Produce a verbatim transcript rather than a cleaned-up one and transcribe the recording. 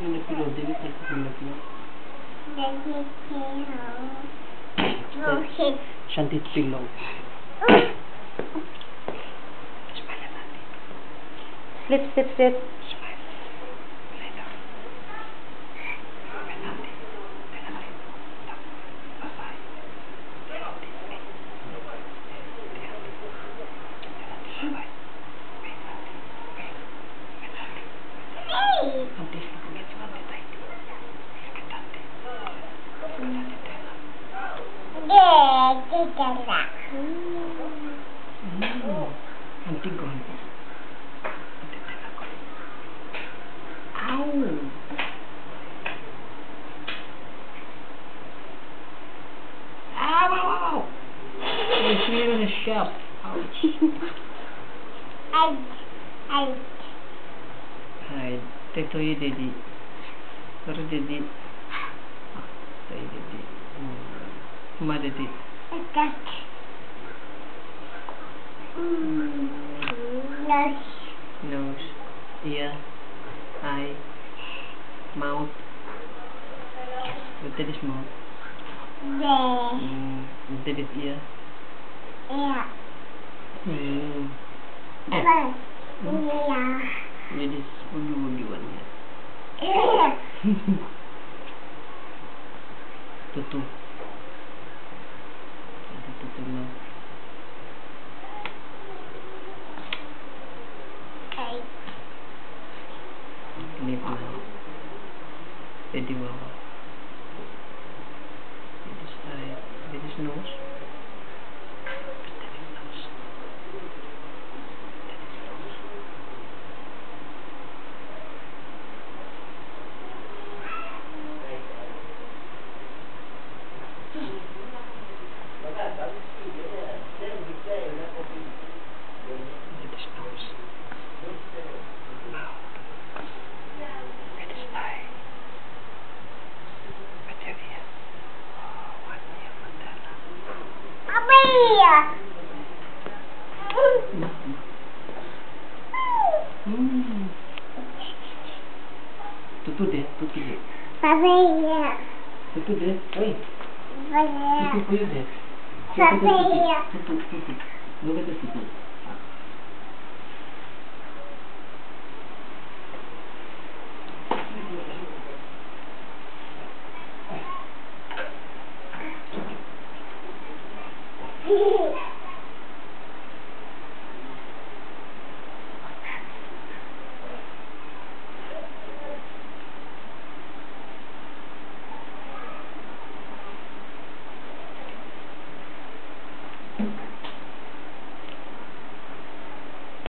Ini pilih jadi tak pilih pilih. Shantit pillow. Slip, slip, slip. Hunting ko hunting. Ow! Ow! Ow! Ow! It's really in a shop. Ouch! Hide, hide. Hide. Take to you, Daddy. Sorry, Daddy. Ah, sorry, Daddy. Hmm. Ma, Daddy. Cut. Nose. Nose, ear, eye, mouth. What that is mouth? There. Mm, what that is ear? Yeah. Mm. First. Yeah. That is boogie boogie one. Yeah. Tutu. Ada tutu mouth. Lip mouth. Daddy wawa. That is eye. That is nose. That is nose. That is nose. That is nose. Mouth. That is eye. What's your ear? Oh, one ear mandala. Hmm. Tutu deh, tutu deh. Papaya. Tutu deh, oi. Papaya. Tutu kuyu deh. Papaya. Tutu, tutu. Look at the tutu.